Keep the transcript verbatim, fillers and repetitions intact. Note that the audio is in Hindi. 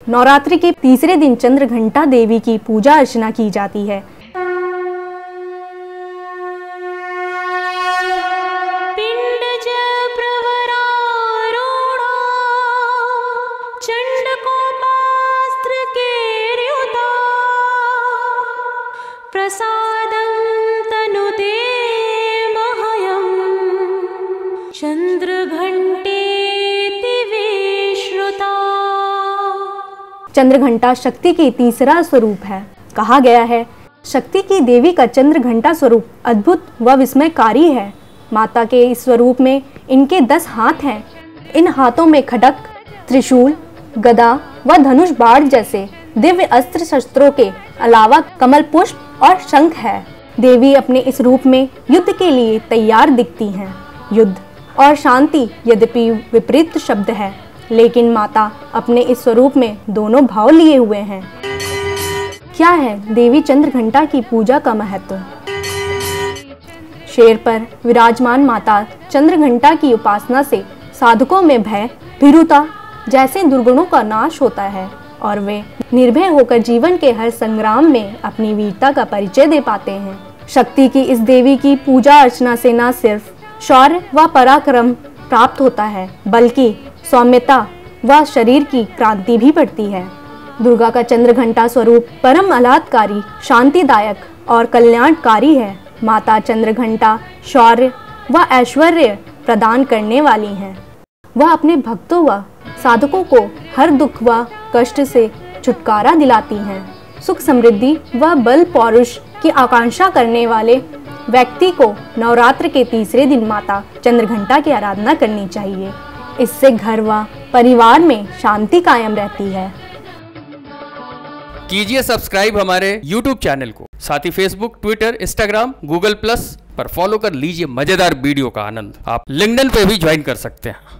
नवरात्रि के तीसरे दिन चंद्रघंटा देवी की पूजा अर्चना की जाती है। चंद्रघंटा शक्ति की तीसरा स्वरूप है। कहा गया है, शक्ति की देवी का चंद्रघंटा स्वरूप अद्भुत व विस्मयकारी है। माता के इस स्वरूप में इनके दस हाथ हैं। इन हाथों में खड्ग, त्रिशूल, गदा व धनुष बाण जैसे दिव्य अस्त्र शस्त्रों के अलावा कमल पुष्प और शंख है। देवी अपने इस रूप में युद्ध के लिए तैयार दिखती हैं। युद्ध और शांति यद्यपि विपरीत शब्द है, लेकिन माता अपने इस स्वरूप में दोनों भाव लिए हुए हैं। क्या है देवी चंद्रघंटा की पूजा का महत्व? शेर पर विराजमान माता चंद्रघंटा की उपासना से साधकों में भय, भीरुता जैसे दुर्गुणों का नाश होता है और वे निर्भय होकर जीवन के हर संग्राम में अपनी वीरता का परिचय दे पाते हैं। शक्ति की इस देवी की पूजा अर्चना से न सिर्फ शौर्य व पराक्रम प्राप्त होता है, बल्कि सौम्यता व शरीर की क्रांति भी बढ़ती है। दुर्गा का चंद्रघंटा स्वरूप परम आह्लादकारी, शांतिदायक और कल्याणकारी है। माता चंद्रघंटा शौर्य व ऐश्वर्य प्रदान करने वाली हैं। वह अपने भक्तों व साधकों को हर दुख व कष्ट से छुटकारा दिलाती हैं। सुख समृद्धि व बल पौरुष की आकांक्षा करने वाले व्यक्ति को नवरात्र के तीसरे दिन माता चंद्रघंटा की आराधना करनी चाहिए। इससे घर व परिवार में शांति कायम रहती है। कीजिए सब्सक्राइब हमारे यूट्यूब चैनल को, साथ ही Facebook, Twitter, Instagram, Google plus पर फॉलो कर लीजिए मजेदार वीडियो का आनंद। आप लिंक्डइन पे भी ज्वाइन कर सकते हैं।